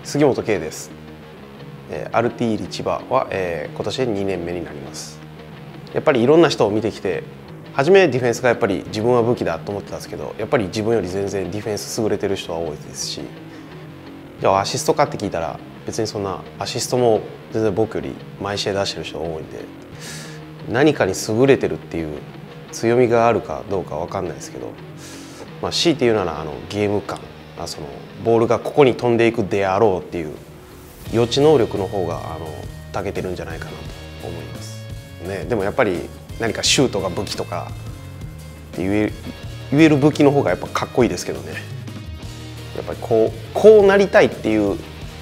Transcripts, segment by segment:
杉本圭です。アルティーリ千葉は、今年で2年目になります。やっぱりいろんな人を見てきて、初めディフェンスがやっぱり自分は武器だと思ってたんですけど、やっぱり自分より全然ディフェンス優れてる人は多いですし、じゃあアシストかって聞いたら別にそんなアシストも全然僕より毎試合出してる人が多いんで、何かに優れてるっていう強みがあるかどうかわかんないですけど、強いて言うならゲーム感、そのボールがここに飛んでいくであろうっていう予知能力の方が長けてるんじゃないかなと思いますね。でもやっぱり何かシュートが武器とかって言える武器の方がやっぱかっこいいですけどね。やっぱりこうなりたいっていう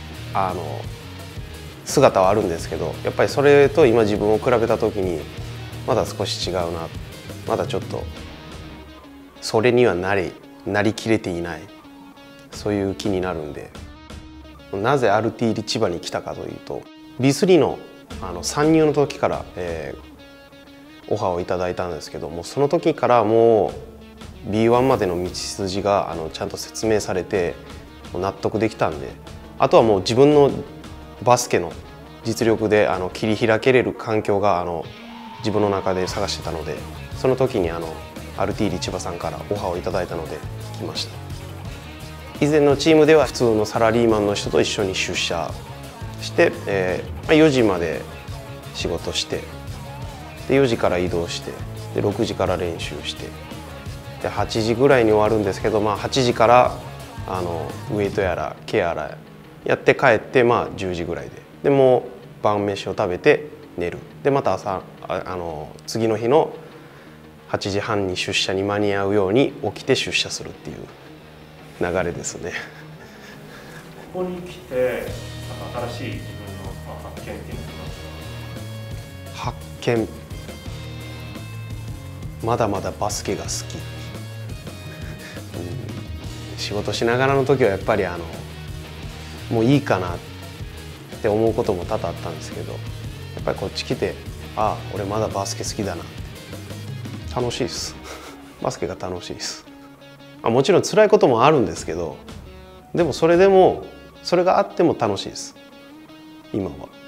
姿はあるんですけど、やっぱりそれと今自分を比べた時にまだ少し違うな、まだちょっとそれにはなりきれていない、そういう気になるんで。なぜアルティーリ千葉に来たかというと B3 の参入の時から、オファーをいただいたんですけども、その時からもう B1 までの道筋がちゃんと説明されて納得できたんで、あとはもう自分のバスケの実力で切り開けれる環境が自分の中で探してたので、その時にアルティーリ千葉さんからオファーをいただいたので来ました。以前のチームでは普通のサラリーマンの人と一緒に出社して、4時まで仕事して、で4時から移動して、で6時から練習して、で8時ぐらいに終わるんですけど、8時からウエイトやらケアらやって帰って、10時ぐらいでもう晩飯を食べて寝る。でまた朝次の日の8時半に出社に間に合うように起きて出社するっていう流れですね。 ここに来て新しい自分の発見っていうのは？ 発見、まだまだバスケが好き。仕事しながらの時はやっぱりもういいかなって思うことも多々あったんですけど、やっぱりこっち来て俺まだバスケ好きだなって。楽しいです。バスケが楽しいです。もちろん辛いこともあるんですけど、でもそれがあっても楽しいです今は。